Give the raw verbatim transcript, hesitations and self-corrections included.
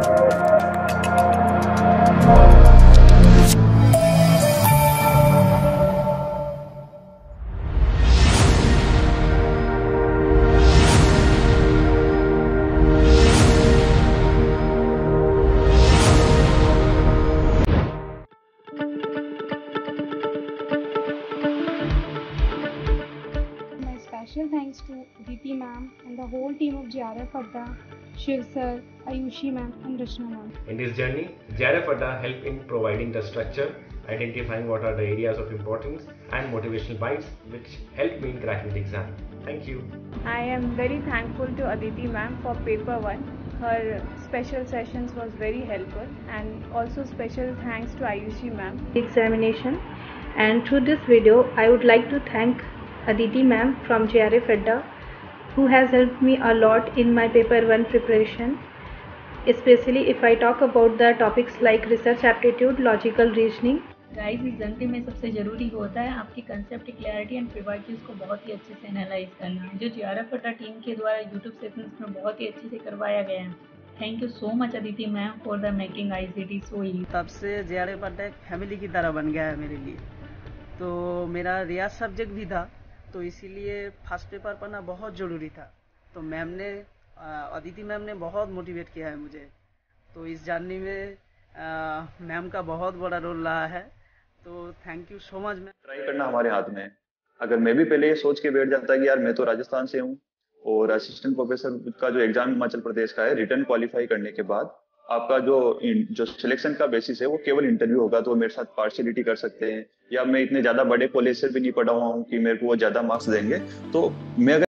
Special thanks to Aditi ma'am and the whole team of J R F Adda, Shiv sir, Ayushi ma'am and Rachna ma'am. In this journey, J R F Adda helped in providing the structure, identifying what are the areas of importance and motivational bites which helped me in cracking the exam. Thank you. I am very thankful to Aditi ma'am for paper one. Her special sessions was very helpful, and also special thanks to Ayushi ma'am. Examination, and through this video I would like to thank Aditi ma'am from J R F Adda, who has helped me a lot in my paper one preparation, especially if I talk about the topics like research aptitude, logical reasoning. Guys, इस घंटे में सबसे ज़रूरी होता है आपकी concept clarity and प्रिवाइटीज को बहुत ही अच्छे से एनालाइज करना, जो जेआरएफ अड्डा टीम के द्वारा यूट्यूब सेशंस में बहुत ही अच्छे से करवाया गया है। Thank you so much Aditi ma'am for the making ICT so easy. तब से जेआरएफ अड्डा एक फैमिली की तरह बन गया है मेरे लिए। तो मेरा रियाज सब्जेक्ट भी था, तो इसीलिए फर्स्ट पेपर पढ़ना बहुत ज़रूरी था। तो मैम ने, अदिति मैम ने बहुत मोटिवेट किया है मुझे। तो इस जर्नी में मैम का बहुत बड़ा रोल रहा है। तो thank you so much. Ma'am try करना हमारे हाथ में है। अगर मैं भी पहले ये सोच के बैठ जाता कि यार मैं तो राजस्थान से हूँ और असिस्टेंट प्रोफेसर का जो एग्जाम हिमाचल प्रदेश का है, रिटर्न क्वालिफाई करने के बाद आपका जो जो सिलेक्शन का बेसिस है वो केवल इंटरव्यू होगा, तो मेरे साथ पार्शियलिटी कर सकते हैं, या मैं इतने ज्यादा बड़े कॉलेज से भी नहीं पढ़ा हुआ हूँ कि मेरे को वो ज्यादा मार्क्स देंगे। तो मैं